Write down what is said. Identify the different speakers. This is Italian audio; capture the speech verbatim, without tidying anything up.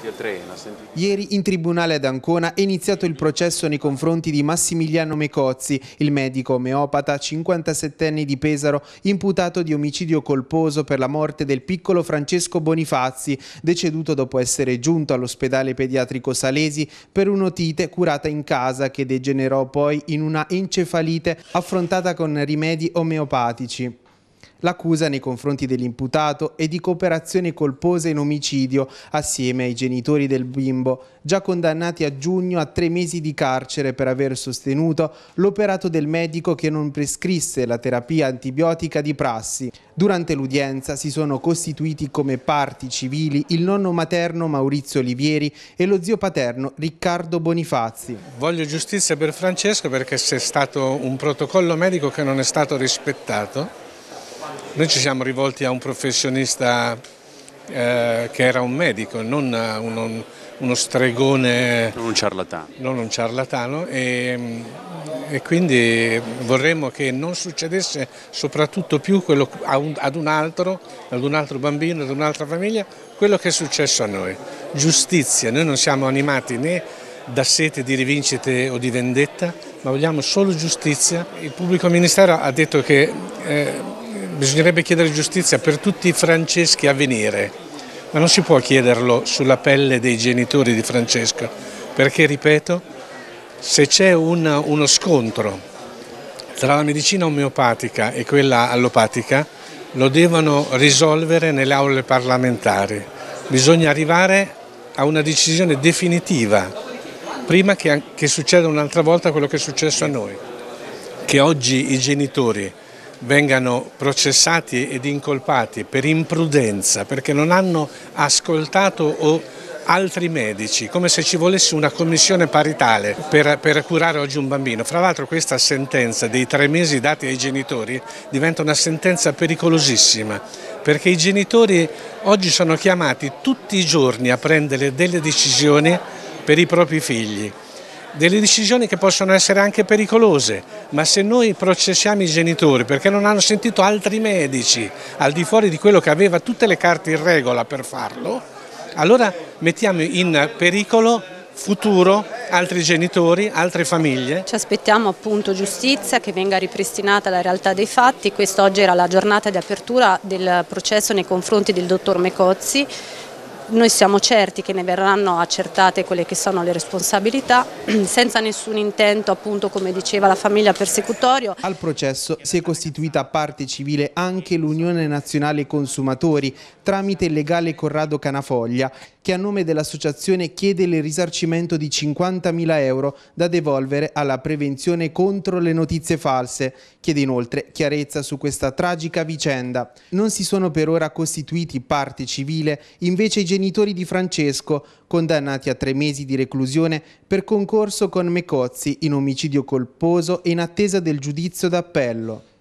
Speaker 1: tutti e tre.
Speaker 2: Ieri in tribunale ad Ancona è iniziato il processo nei confronti di Massimiliano Mecozzi, il medico omeopata cinquantasettenne di Pesaro, imputato di omicidio colposo per la morte del piccolo Francesco Bonifazzi, deceduto dopo essere giunto all'ospedale pediatrico Salesi per un'otite curata in casa che degenerò poi in una encefalite affrontata con rimedi omeopatici. L'accusa nei confronti dell'imputato è di cooperazione colposa in omicidio assieme ai genitori del bimbo, già condannati a giugno a tre mesi di carcere per aver sostenuto l'operato del medico che non prescrisse la terapia antibiotica di prassi. Durante l'udienza si sono costituiti come parti civili il nonno materno Maurizio Olivieri e lo zio paterno Riccardo Bonifazzi.
Speaker 3: Voglio giustizia per Francesco perché c'è stato un protocollo medico che non è stato rispettato. Noi ci siamo rivolti a un professionista eh, che era un medico, non uno, uno stregone,
Speaker 1: non un ciarlatano,
Speaker 3: non un ciarlatano e, e quindi vorremmo che non succedesse soprattutto più quello, ad un altro, ad un altro bambino, ad un'altra famiglia, quello che è successo a noi. Giustizia, noi non siamo animati né da sete di rivincite o di vendetta, ma vogliamo solo giustizia. Il pubblico ministero ha detto che eh, bisognerebbe chiedere giustizia per tutti i Franceschi a venire, ma non si può chiederlo sulla pelle dei genitori di Francesco, perché, ripeto, se c'è un, uno scontro tra la medicina omeopatica e quella allopatica, lo devono risolvere nelle aule parlamentari. Bisogna arrivare a una decisione definitiva, prima che, che succeda un'altra volta quello che è successo a noi, che oggi i genitori vengano processati ed incolpati per imprudenza, perché non hanno ascoltato o altri medici, come se ci volesse una commissione paritale per, per curare oggi un bambino. Fra l'altro questa sentenza dei tre mesi dati ai genitori diventa una sentenza pericolosissima, perché i genitori oggi sono chiamati tutti i giorni a prendere delle decisioni per i propri figli. Delle decisioni che possono essere anche pericolose, ma se noi processiamo i genitori perché non hanno sentito altri medici al di fuori di quello che aveva tutte le carte in regola per farlo, allora mettiamo in pericolo futuro altri genitori, altre famiglie.
Speaker 4: Ci aspettiamo appunto giustizia, che venga ripristinata la realtà dei fatti. Questa oggi era la giornata di apertura del processo nei confronti del dottor Mecozzi. Noi siamo certi che ne verranno accertate quelle che sono le responsabilità, senza nessun intento, appunto, come diceva la famiglia, persecutorio.
Speaker 2: Al processo si è costituita parte civile anche l'Unione Nazionale Consumatori, tramite il legale Corrado Canafoglia, che a nome dell'associazione chiede il risarcimento di cinquantamila euro da devolvere alla prevenzione contro le notizie false. Chiede inoltre chiarezza su questa tragica vicenda. Non si sono per ora costituiti parte civile invece i genitori di Francesco, condannati a tre mesi di reclusione per concorso con Mecozzi in omicidio colposo e in attesa del giudizio d'appello.